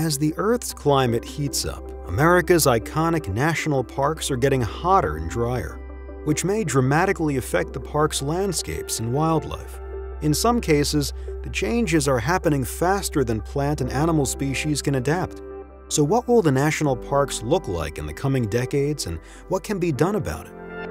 As the Earth's climate heats up, America's iconic national parks are getting hotter and drier, which may dramatically affect the park's landscapes and wildlife. In some cases, the changes are happening faster than plant and animal species can adapt. So what will the national parks look like in the coming decades, and what can be done about it?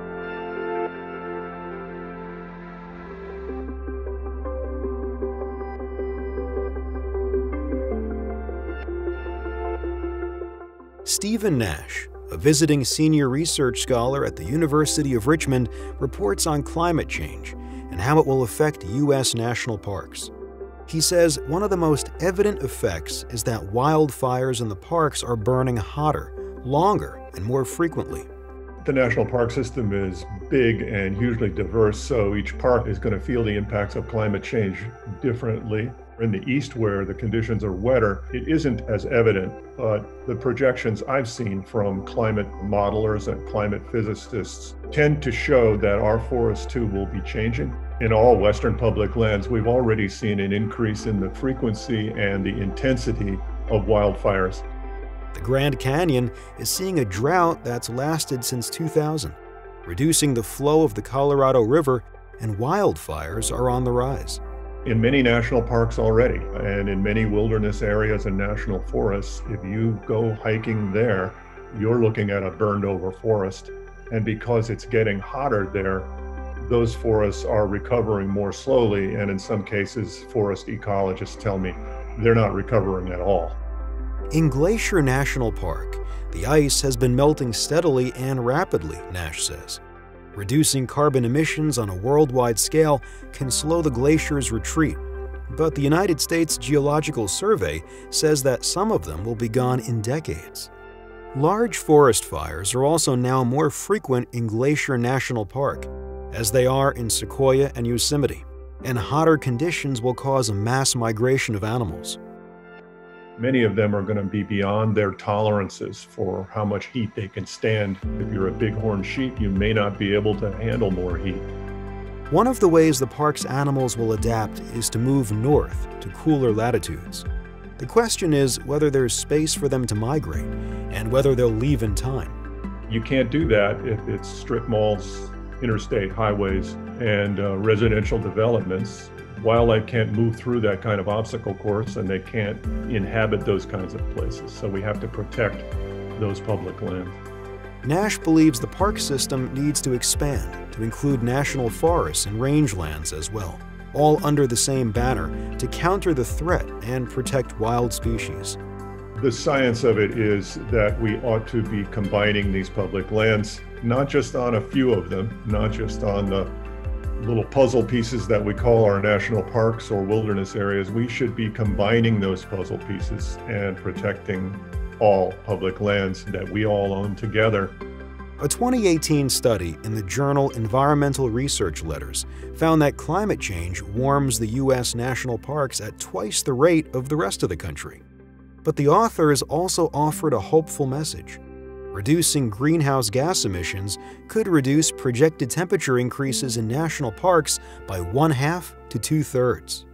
Stephen Nash, a visiting senior research scholar at the University of Richmond, reports on climate change and how it will affect U.S. national parks. He says one of the most evident effects is that wildfires in the parks are burning hotter, longer, and more frequently. The national park system is big and hugely diverse, so each park is going to feel the impacts of climate change differently. In the east, where the conditions are wetter, it isn't as evident, but the projections I've seen from climate modelers and climate physicists tend to show that our forests too will be changing. In all Western public lands, we've already seen an increase in the frequency and the intensity of wildfires. The Grand Canyon is seeing a drought that's lasted since 2000, reducing the flow of the Colorado River, and wildfires are on the rise. In many national parks already, and in many wilderness areas and national forests, if you go hiking there, you're looking at a burned over forest. And because it's getting hotter there, those forests are recovering more slowly, and in some cases, forest ecologists tell me they're not recovering at all. In Glacier National Park, the ice has been melting steadily and rapidly, Nash says. Reducing carbon emissions on a worldwide scale can slow the glacier's retreat, but the United States Geological Survey says that some of them will be gone in decades. Large forest fires are also now more frequent in Glacier National Park, as they are in Sequoia and Yosemite, and hotter conditions will cause a mass migration of animals. Many of them are going to be beyond their tolerances for how much heat they can stand. If you're a bighorn sheep, you may not be able to handle more heat. One of the ways the park's animals will adapt is to move north to cooler latitudes. The question is whether there's space for them to migrate and whether they'll leave in time. You can't do that if it's strip malls, interstate highways, and residential developments. Wildlife can't move through that kind of obstacle course, and they can't inhabit those kinds of places. So we have to protect those public lands. Nash believes the park system needs to expand to include national forests and rangelands as well, all under the same banner to counter the threat and protect wild species. The science of it is that we ought to be combining these public lands, not just on a few of them, not just on the little puzzle pieces that we call our national parks or wilderness areas. We should be combining those puzzle pieces and protecting all public lands that we all own together. A 2018 study in the journal Environmental Research Letters found that climate change warms the U.S. national parks at twice the rate of the rest of the country. But the authors also offered a hopeful message. Reducing greenhouse gas emissions could reduce projected temperature increases in national parks by 1/2 to 2/3.